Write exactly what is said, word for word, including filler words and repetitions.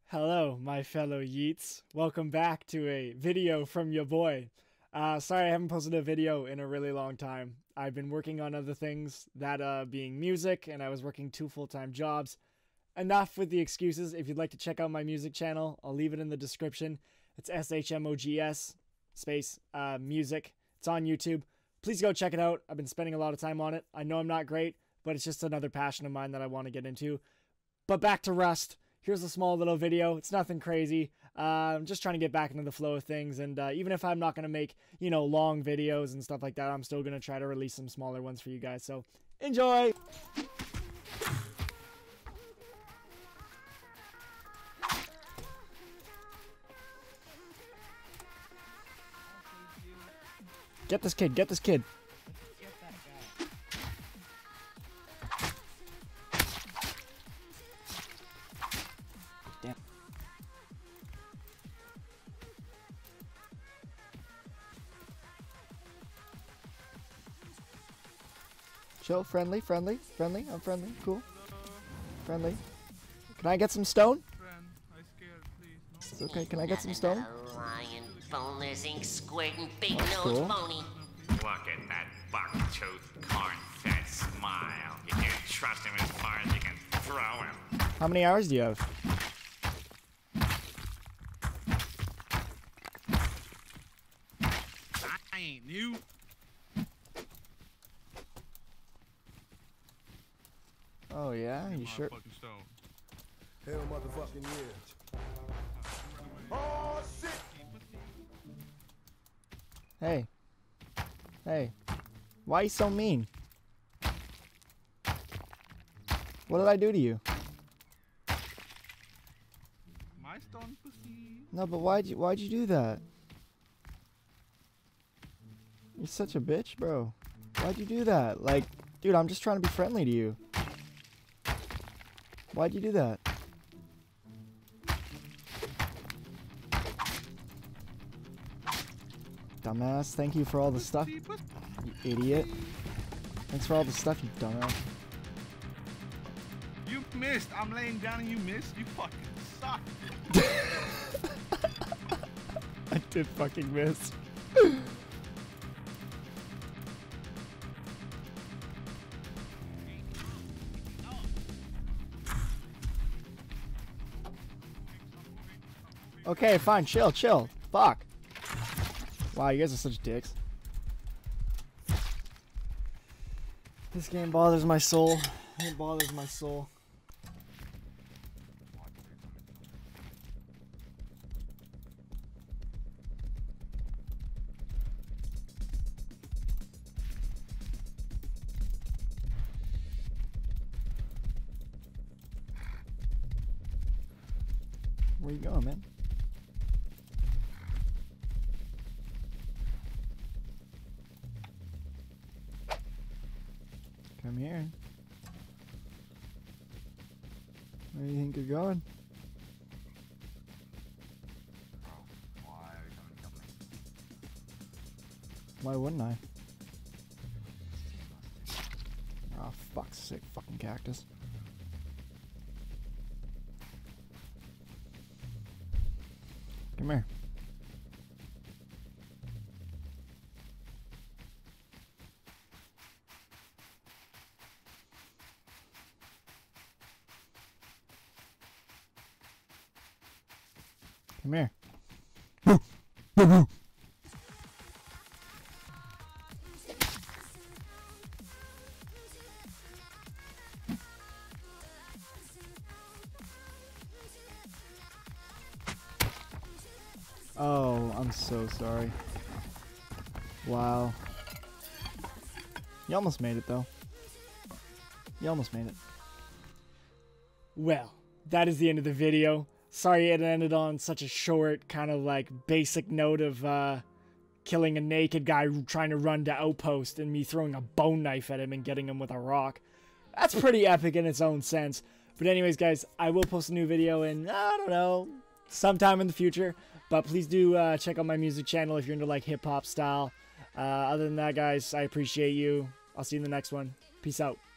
Hello, my fellow yeets. Welcome back to a video from your boy. Uh, sorry I haven't posted a video in a really long time. I've been working on other things, that uh, being music, and I was working two full-time jobs. Enough with the excuses. If you'd like to check out my music channel, I'll leave it in the description. It's S H M O G S space uh, music. It's on YouTube. Please go check it out. I've been spending a lot of time on it. I know I'm not great, but it's just another passion of mine that I want to get into. But back to Rust. Here's a small little video. It's nothing crazy. Uh, I'm just trying to get back into the flow of things. And uh, even if I'm not going to make, you know, long videos and stuff like that, I'm still going to try to release some smaller ones for you guys. So enjoy! Get this kid. Get this kid. Damn. Chill, friendly, friendly, friendly. I'm friendly, cool. Friendly. Can I get some stone? It's okay. Can I get some stone? Lion, boneless, ink squirting, big That's nose cool. phony. Look at that buck-toothed, corn-fed smile. You can't trust him as far as you can throw him. How many hours do you have? I ain't new. Oh yeah, you sure? Hell motherfucking yeah. Oh shit! Hey. Hey. Why are you so mean? What did I do to you? My stone pussy. No, but why'd you why'd you do that? You're such a bitch, bro. Why'd you do that? Like, dude, I'm just trying to be friendly to you. Why'd you do that? Dumbass, thank you for all the stuff, you idiot. Thanks for all the stuff, you dumbass. You missed. I'm laying down and you missed. You fucking suck. I did fucking miss. Okay, fine, chill, chill. Fuck. Wow, you guys are such dicks. This game bothers my soul. It bothers my soul. Where you going, man? Come here. Where do you think you're going? Why wouldn't I? Oh, fuck's sake, fucking cactus. Come here. Come here. Oh, I'm so sorry. Wow. You almost made it, though. You almost made it. Well, that is the end of the video. Sorry it ended on such a short, kind of like basic note of uh, killing a naked guy trying to run to Outpost and me throwing a bone knife at him and getting him with a rock. That's pretty epic in its own sense. But anyways, guys, I will post a new video in, I don't know, sometime in the future. But please do uh, check out my music channel if you're into like hip-hop style. Uh, other than that, guys, I appreciate you. I'll see you in the next one. Peace out.